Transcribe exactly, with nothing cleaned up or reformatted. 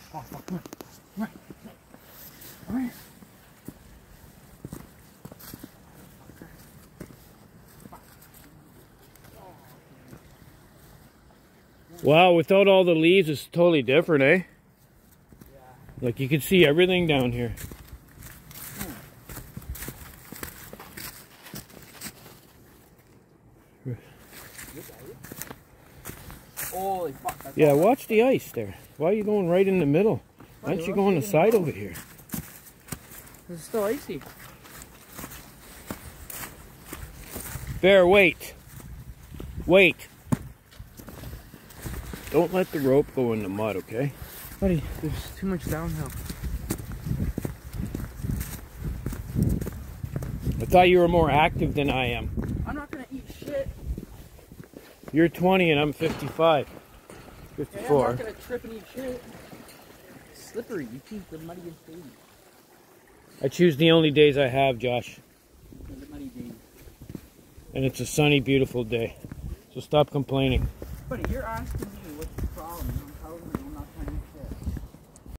Oh, fuck, come on. Come on. Come on. Wow, without all the leaves, it's totally different, eh? Yeah. Like, you can see everything down here. Holy fuck. That's Yeah, watch the ice there. Why are you going right in the middle? Why don't you go on the side over here? It's still icy. Bear, wait. Wait. Don't let the rope go in the mud, okay? Buddy, there's too much downhill. I thought you were more active than I am. I'm not gonna eat shit. You're twenty and I'm fifty-five. fifty-four. Yeah, I'm not gonna trip and eat shit. It's slippery. You keep the muddiest days. I choose the only days I have, Josh. The muddy days. And it's a sunny, beautiful day. So stop complaining. Buddy, you're asking me what